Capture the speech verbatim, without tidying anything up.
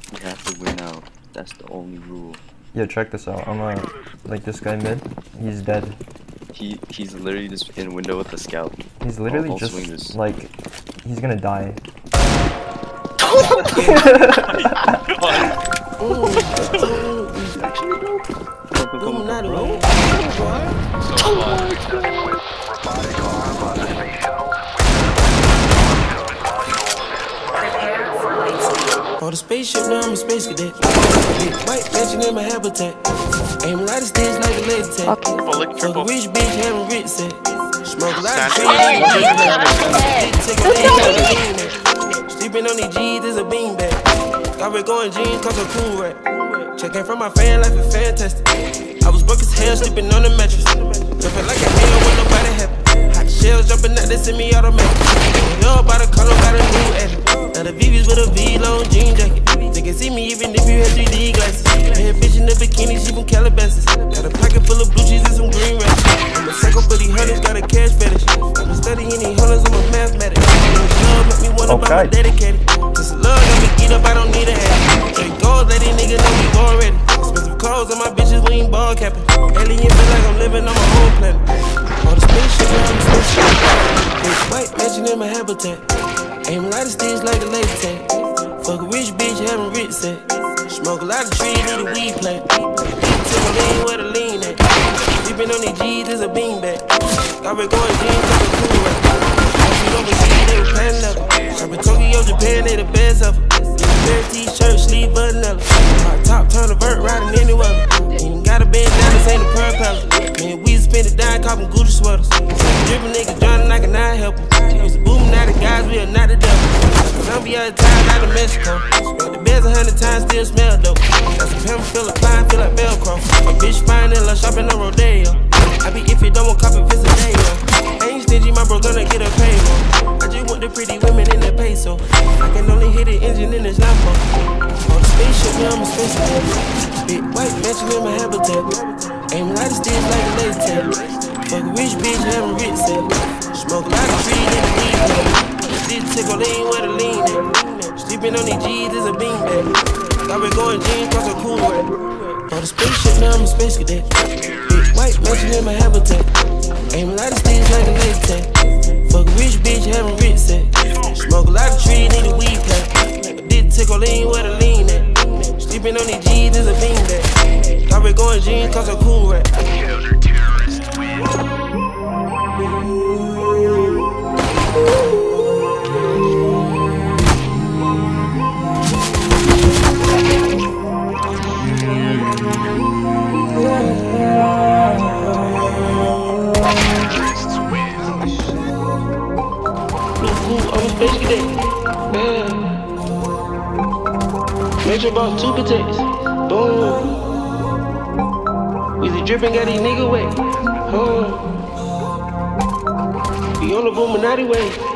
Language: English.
You have to win out. That's the only rule. Yo, check this out. I'm uh, like this guy mid. He's dead. He he's literally just in window with the scout. He's literally I'll, I'll just like he's gonna die. Actually, no. Come, come, come, come, bro. On the spaceship, now I'm a space cadet. Big white mansion in my habitat. Aim a lot of stage like a laser tag. Fuck a rich bitch, having rich set. Smoke a lot of trees. Sleeping on these G's is a beanbag. Got red going jeans, cause I'm cool right. Checking from my fan life is fantastic. I was broke as hell, sleeping on the mattress. Jumping like a hell when nobody happy. Hot shells jumping out, they send me automatic. Yo, by the color, got a new edit. Now the V V's with a V-long jean jacket. They can see me even if you had three D glasses. Bad bitch in the bikini, she from Calabasas. Got a pocket full of blue cheese and some green rats. I'm a psycho for these hunters, got a cash fetish. I've been studying these hunters, I'm a mathematic. Love make me wanna buy my dedicated. This love got me geeked up, I don't need a hat. Straight goals, let these niggas know we already. Expensive clothes and my bitches, we ain't ball capping. Alien feel like I'm living on my own planet. All the spaceship, now I'm a spaceship. Big white mansion in my habitat. Aim a lot of sticks like a laser tag. Fuck a rich bitch, having rich set. Smoke a lot of trees, need a weed plant. Take a lean where the lean at. Sleeping on these G's is a beanbag. Got red going jeans, got a cool right. Watching overseas, they were planning up. Shop in Tokyo, Japan, they the best of them. Bare t-shirt, sleeve button-up. Hot top, turn a vert, riding any weather. Ain't got a bandana, this ain't a pearl palette. Man, we spend it down, copping Gucci sweaters. Drippin' niggas drowning, I cannot help them. Used to boom, now the guys, we are not the devil. Some be out of time, out of Mexico. Got the beds a hundred times, still smell dope. Got some pimp, feel like fine, feel like Velcro. My bitch fine and love shopping on Rodeo. I be if you don't want copy, visit Dayo. I ain't stingy, my bro gonna get a payroll. I just want the pretty women in the peso. I can only hit the engine in this Lambo. On the spaceship, now I'm a space cadet. Big white mansion in my habitat. Aim a lot of sticks like a laser tag. Fuck a rich bitch, having rich set. Smoke a lot of trees in the weed plant. This tickle lean where the lean at. Sleeping on these G's is a beanbag. Got red going jeans, cause I'm cool right. On the spaceship, now I'm a space cadet. Big white mansion in my habitat. Aim a lot of sticks like a laser tag. Fuck a rich bitch, having rich set. Smoke a lot of trees, need a weed plant. This tickle lean where the lean at. Sleeping on these G's is a beanbag. Got red going jeans, cause I'm cool right. Metro bought two protects. Boom. Weezy drippin', got these niggas wet. Huh. We on the Illuminati way.